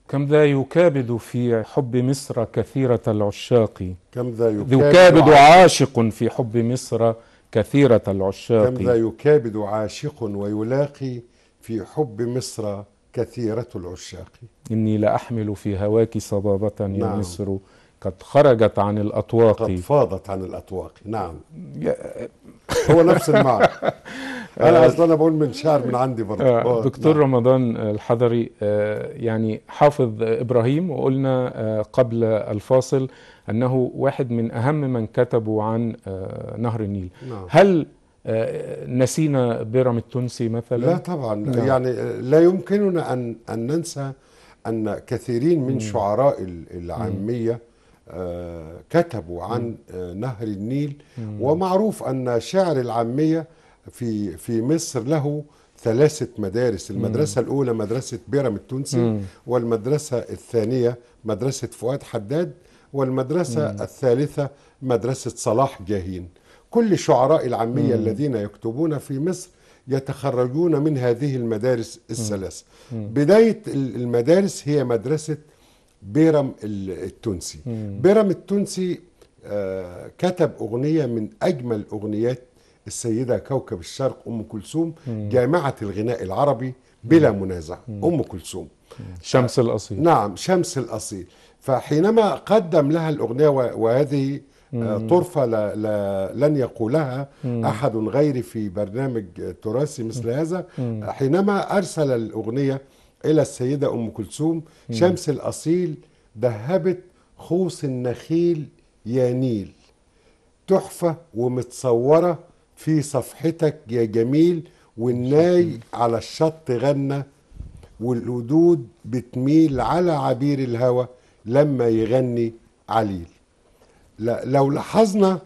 كم ذا يكابد في حب مصر كثيرة العشاق. كم ذا يكابد عاشق في حب مصر كثيرة العشاق. كم ذا يكابد عاشق ويلاقي في حب مصر كثيرة العشاق. إني لأحمل في هواك صبابة يا نعم. مصر قد خرجت عن الأطواق. قد فاضت عن الأطواق. نعم. هو نفس المعنى. أنا أصلا بقول من شعر من عندي برضه. دكتور نعم. رمضان الحضري، يعني حافظ إبراهيم، وقلنا قبل الفاصل أنه واحد من أهم من كتبوا عن نهر النيل. نعم. هل نسينا بيرم التونسي مثلا؟ لا طبعا. نعم. يعني لا يمكننا أن ننسى أن كثيرين من شعراء العامية كتبوا عن نهر النيل. ومعروف أن شعر العامية في مصر له 3 مدارس. المدرسة الأولى مدرسة بيرم التونسي، والمدرسة الثانية مدرسة فؤاد حداد، والمدرسة الثالثة مدرسة صلاح جاهين. كل شعراء العامية الذين يكتبون في مصر يتخرجون من هذه المدارس الثلاث. بداية المدارس هي مدرسة بيرم التونسي. بيرم التونسي كتب أغنية من أجمل أغنيات السيدة كوكب الشرق أم كلثوم، جامعة الغناء العربي بلا منازع، أم كلثوم. شمس الأصيل. نعم، شمس الأصيل. فحينما قدم لها الأغنية، وهذه طرفة لن يقولها أحد غيري في برنامج تراثي مثل هذا، حينما أرسل الأغنية إلى السيدة أم كلثوم: شمس الأصيل ذهبت خوص النخيل يا نيل، تحفة ومتصورة في صفحتك يا جميل، والناي على الشط غنى، والقدود بتميل على عبير الهوى لما يغني عليل. لو لاحظنا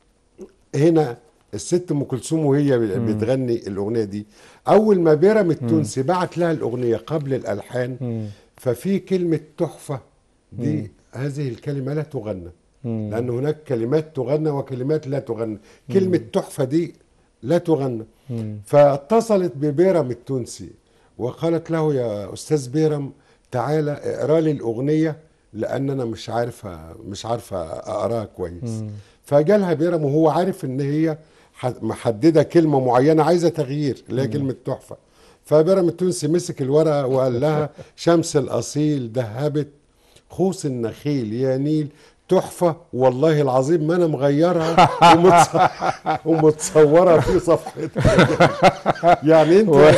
هنا الست ام كلثوم وهي بتغني الاغنيه دي، اول ما بيرم التونسي بعت لها الاغنيه قبل الالحان، ففي كلمه تحفه دي، هذه الكلمه لا تغنى، لان هناك كلمات تغنى وكلمات لا تغنى. كلمه تحفه دي لا تغنى. فاتصلت ببيرم التونسي وقالت له: يا استاذ بيرم، تعالى اقرا لي الاغنيه، لان انا مش عارفه اقراها كويس. فجالها بيرم وهو عارف ان هي محدده كلمه معينه عايزه تغيير، اللي هي كلمه تحفه. فبيرم التونسي مسك الورقه وقال لها: شمس الاصيل ذهبت خوص النخيل يا نيل، تحفه والله العظيم ما انا مغيرها ومتصوره في صفحتك. يعني انت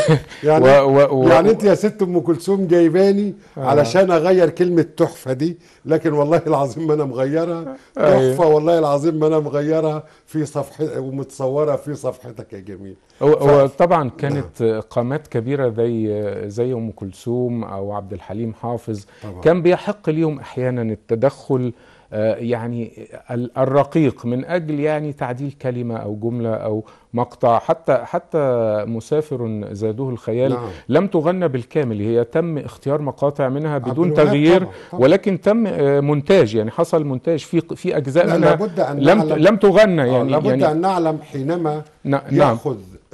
يعني انت يا ست ام كلثوم جايباني علشان اغير كلمه تحفه دي، لكن والله العظيم ما انا مغيرها. تحفه والله العظيم ما انا مغيرها في صفحه ومتصوره في صفحتك يا جميل. طبعا كانت قامات كبيره زي ام كلثوم او عبد الحليم حافظ طبعا. كان بيحق ليهم احيانا التدخل يعني الرقيق من اجل يعني تعديل كلمه او جمله او مقطع. حتى مسافر زادوه الخيال نعم. لم تغنى بالكامل، هي تم اختيار مقاطع منها بدون تغيير طبعا. ولكن تم مونتاج، يعني حصل مونتاج في اجزاء منها لم تغنى. يعني لابد ان نعلم حينما ياخذ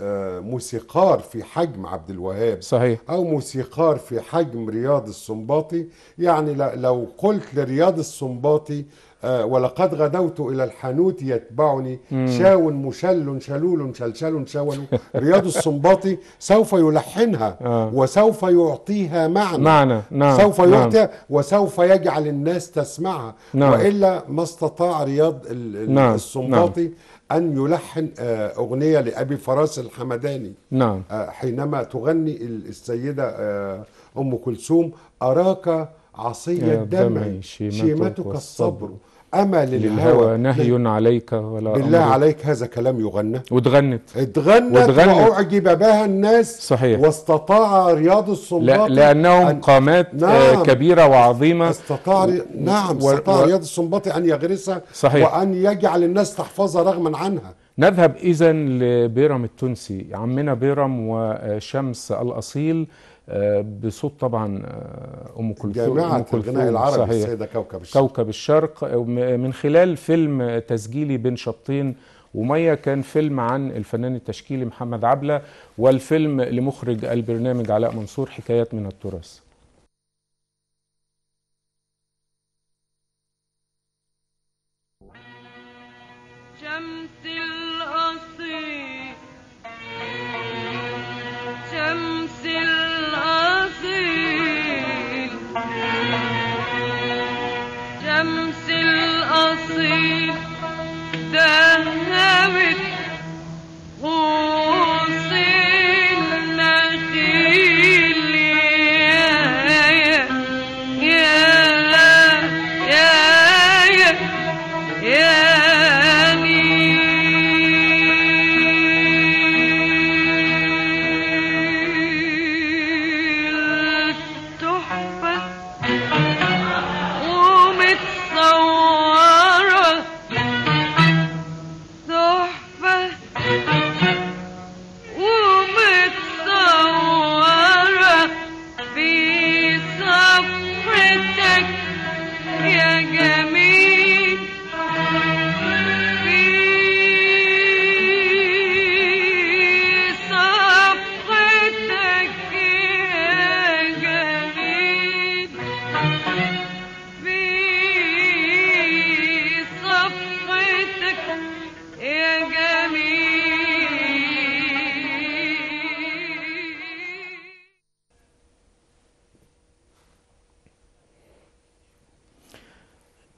موسيقار في حجم عبد الوهاب صحيح. او موسيقار في حجم رياض السنباطي، يعني لو قلت لرياض السنباطي: ولقد غدوت الى الحانوت يتبعني شاو مشل شلول شلشل شول، رياض السنباطي سوف يلحنها وسوف يعطيها معنى. نعم. سوف يعطيها وسوف يجعل الناس تسمعها. والا ما استطاع رياض السنباطي أن يلحن أغنية لأبي فراس الحمداني. نعم. حينما تغني السيدة أم كلثوم: أراك عصي الدمع شيمتك الصبر أمل الهوى نهي عليك ولا بالله عليك. هذا كلام يغنى واتغنت وأعجب بها الناس. صحيح. واستطاع رياض السنباطي لأنهم قامات كبيرة وعظيمة. استطاع رياض السنباطي أن يغرسها وأن يجعل الناس تحفظها رغما عنها. نذهب إذن لبيرم التونسي، عمنا بيرم وشمس الأصيل بصوت طبعا أم كلثوم، جامعة الغناء العربي السيدة كوكب الشرق، من خلال فيلم تسجيلي بين شطين ومية. كان فيلم عن الفنان التشكيلي محمد عبلة، والفيلم لمخرج البرنامج علاء منصور، حكايات من التراث.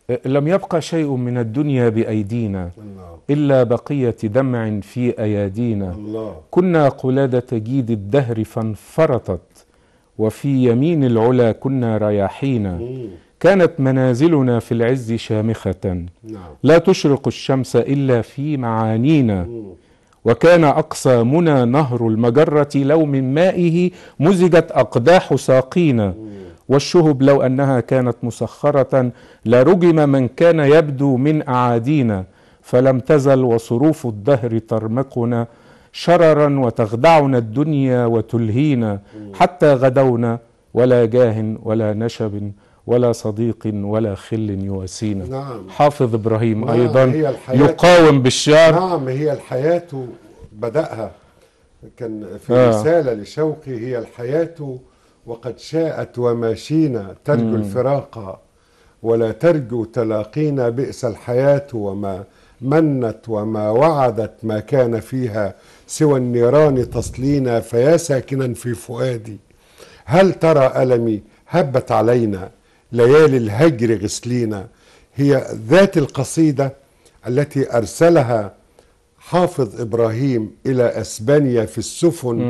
لم يبقى شيء من الدنيا بأيدينا إلا بقية دمع في أيادينا. كنا قلادة جيد الدهر فانفرطت، وفي يمين العلا كنا رياحينا. كانت منازلنا في العز شامخة، لا تشرق الشمس إلا في معانينا. وكان أقصى منى نهر المجرة، لو من مائه مزجت أقداح ساقينا. والشهب لو أنها كانت مسخرة، لرجم من كان يبدو من أعادينا. فلم تزل وصروف الدهر ترمقنا شررا، وتخدعنا الدنيا وتلهينا. حتى غدونا ولا جاه ولا نشب ولا صديق ولا خل يواسينا. نعم. حافظ إبراهيم أيضا يقاوم بالشعر. نعم، هي الحياة بدأها كان في رسالة لشوقي: هي الحياة وقد شاءت وماشينا، ترجو الفراق ولا ترجو تلاقينا. بئس الحياة وما منت وما وعدت، ما كان فيها سوى النيران تصلينا. فيا ساكنا في فؤادي، هل ترى ألمي هبت علينا، ليالي الهجر غسلينا. هي ذات القصيدة التي أرسلها حافظ إبراهيم إلى أسبانيا في السفن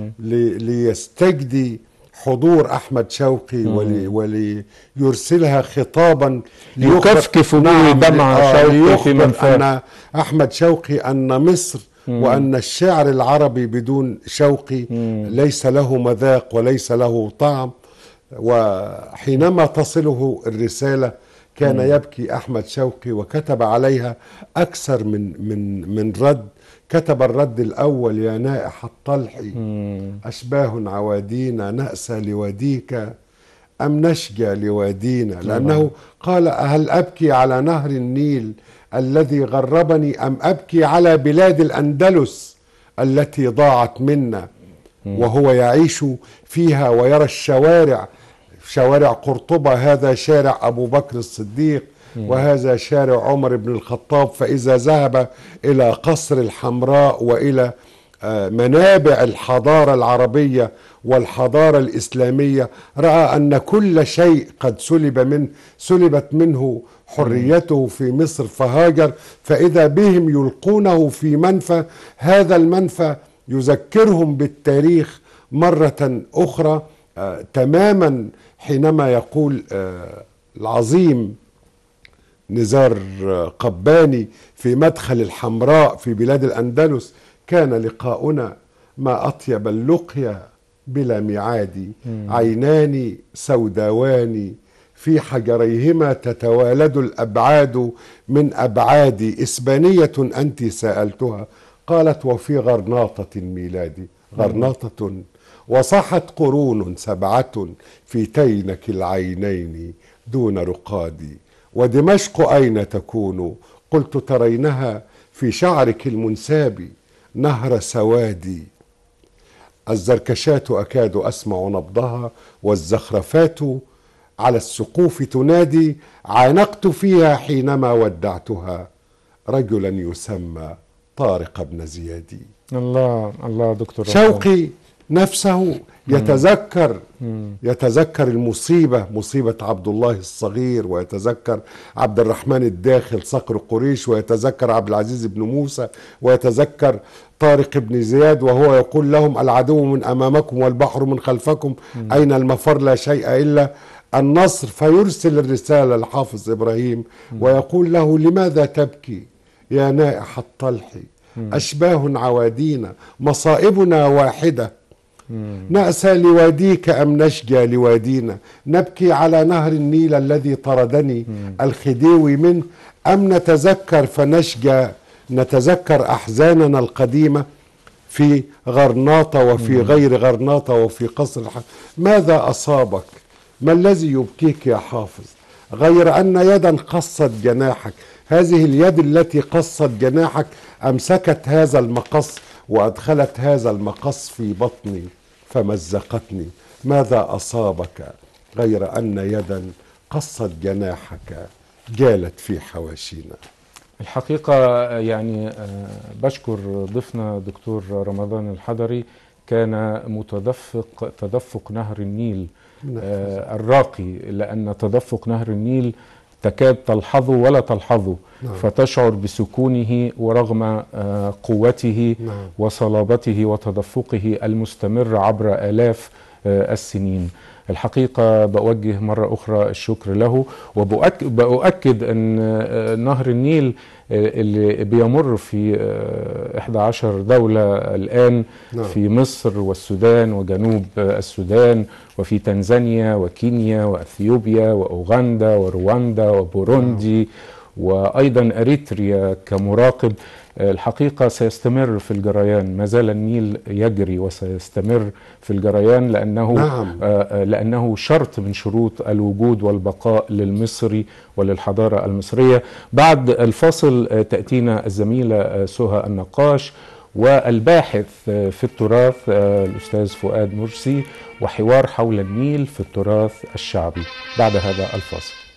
ليستجدي حضور أحمد شوقي، وليرسلها خطابا يكفكف به دمع شوقي في منفاه. أن أحمد شوقي أن مصر وأن الشعر العربي بدون شوقي ليس له مذاق وليس له طعم. وحينما تصله الرسالة كان يبكي أحمد شوقي، وكتب عليها أكثر من رد. كتب الرد الأول: يا نائح الطلح أشباه عوادينا، نأسى لواديك أم نشجى لوادينا. لأنه قال: هل أبكي على نهر النيل الذي غربني، أم أبكي على بلاد الأندلس التي ضاعت منا. وهو يعيش فيها ويرى الشوارع، شوارع قرطبة، هذا شارع أبو بكر الصديق وهذا شارع عمر بن الخطاب. فإذا ذهب إلى قصر الحمراء وإلى منابع الحضارة العربية والحضارة الإسلامية، رأى أن كل شيء قد سلبت منه حريته في مصر، فهاجر. فإذا بهم يلقونه في منفى، هذا المنفى يذكرهم بالتاريخ مرة أخرى تماما. حينما يقول العظيم نزار قباني في مدخل الحمراء في بلاد الأندلس: كان لقاؤنا ما أطيب اللقيا بلا ميعاد، عينان سوداوان في حجريهما تتوالد الأبعاد من أبعاد. إسبانية أنت سألتها، قالت: وفي غرناطة الميلاد. غرناطة وصحت قرون 7 في تينك العينين دون رقاد. ودمشق أين تكون؟ قلت: ترينها في شعرك المنساب نهر سوادي. الزركشات أكاد أسمع نبضها، والزخرفات على السقوف تنادي. عانقت فيها حينما ودعتها رجلا يسمى طارق بن زيادي. الله الله دكتور شوقي نفسه يتذكر المصيبة، مصيبة عبد الله الصغير، ويتذكر عبد الرحمن الداخل صقر قريش، ويتذكر عبد العزيز بن موسى، ويتذكر طارق بن زياد وهو يقول لهم: العدو من أمامكم والبحر من خلفكم، أين المفر؟ لا شيء إلا النصر. فيرسل الرسالة لحافظ إبراهيم ويقول له: لماذا تبكي يا نائح الطلح؟ أشباه عوادينا، مصائبنا واحدة. نأسى لواديك أم نشجى لوادينا؟ نبكي على نهر النيل الذي طردني الخديوي منه، أم نتذكر فنشجى، نتذكر أحزاننا القديمة في غرناطة وفي غير غرناطة وفي قصر ماذا أصابك؟ ما الذي يبكيك يا حافظ؟ غير أن يدا قصت جناحك. هذه اليد التي قصت جناحك أمسكت هذا المقص وأدخلت هذا المقص في بطني فمزقتني. ماذا أصابك غير أن يدا قصت جناحك جالت في حواشينا؟ الحقيقة يعني بشكر ضيفنا دكتور رمضان الحضري، كان تدفق نهر النيل الراقي، لأن تدفق نهر النيل تكاد تلحظه ولا تلحظه، فتشعر بسكونه ورغم قوته وصلابته وتدفقه المستمر عبر آلاف السنين. الحقيقة بأوجه مرة أخرى الشكر له، وبأؤكد أن نهر النيل اللي بيمر في 11 دولة الآن، في مصر والسودان وجنوب السودان وفي تنزانيا وكينيا وأثيوبيا وأوغندا ورواندا وبوروندي وأيضا أريتريا كمراقب، الحقيقة سيستمر في الجريان. ما زال النيل يجري وسيستمر في الجريان لأنه شرط من شروط الوجود والبقاء للمصري وللحضارة المصرية. بعد الفاصل تأتينا الزميلة سهى النقاش والباحث في التراث الأستاذ فؤاد مرسي، وحوار حول النيل في التراث الشعبي بعد هذا الفاصل.